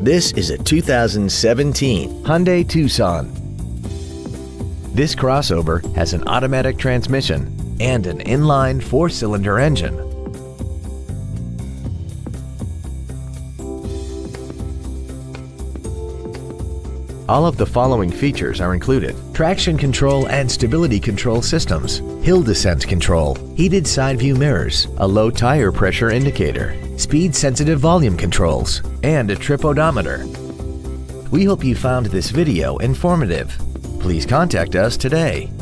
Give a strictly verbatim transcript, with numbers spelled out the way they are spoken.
This is a two thousand seventeen Hyundai Tucson. This crossover has an automatic transmission and an inline four-cylinder engine. All of the following features are included: traction control and stability control systems, hill descent control, heated side view mirrors, a low tire pressure indicator, speed-sensitive volume controls, and a trip odometer. We hope you found this video informative. Please contact us today.